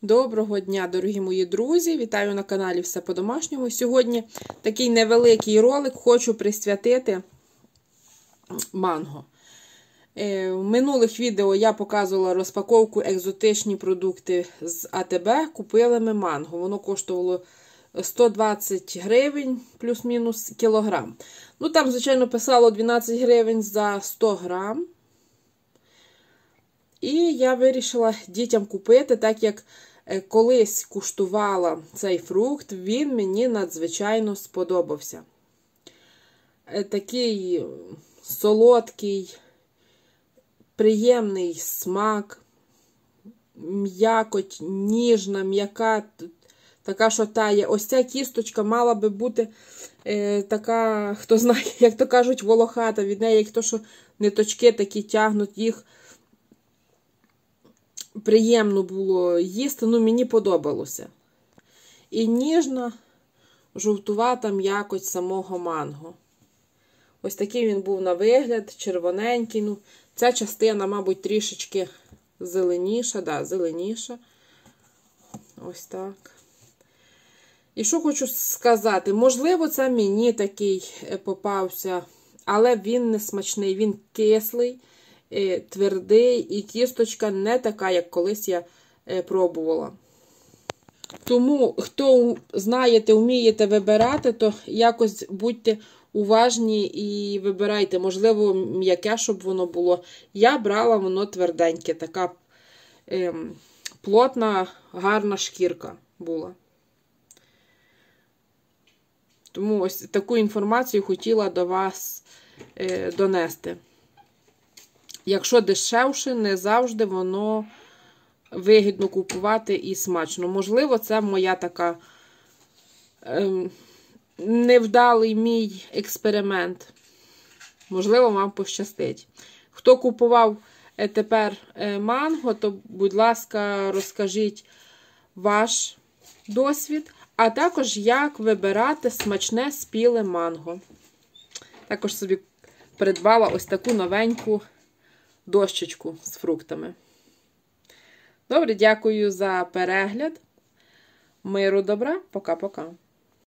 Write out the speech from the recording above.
Доброго дня, дорогі мої друзі! Вітаю на каналі Все по-домашньому. Сьогодні такий невеликий ролик хочу присвятити манго. В минулих відео я показувала розпаковку екзотичні продукти з АТБ. Купили ми манго. Воно коштувало 120 гривень плюс-мінус кілограм. Ну, там, звичайно, писало 12 гривень за 100 грам. І я вирішила дітям купити, так як колись куштувала цей фрукт, він мені надзвичайно сподобався. Такий солодкий, приємний смак, м'якоть, ніжна, м'яка, така, що тає. Ось ця кісточка мала би бути така, хто знає, як то кажуть, волохата. Від неї, як то, що ниточки такі тягнуть їх. Приємно було їсти, ну мені подобалося. І ніжна, жовтувата м'якоть самого манго. Ось такий він був на вигляд, червоненький. Ну, ця частина, мабуть, трішечки зеленіша, да, зеленіша. Ось так. І що хочу сказати, можливо, це мені такий попався, але він не смачний, він кислий. Твердий і кісточка не така, як колись я пробувала. Тому, хто знаєте, вмієте вибирати, то якось будьте уважні і вибирайте. Можливо, м'яке, щоб воно було. Я брала воно тверденьке, така плотна, гарна шкірка була. Тому ось таку інформацію хотіла до вас донести. Якщо дешевше, не завжди воно вигідно купувати і смачно. Можливо, це моя така невдалий мій експеримент. Можливо, вам пощастить. Хто купував тепер манго, то, будь ласка, розкажіть ваш досвід. А також, як вибирати смачне спіле манго. Також собі придбала ось таку новеньку дощечку з фруктами. Добре, дякую за перегляд. Миру, добра. Пока-пока.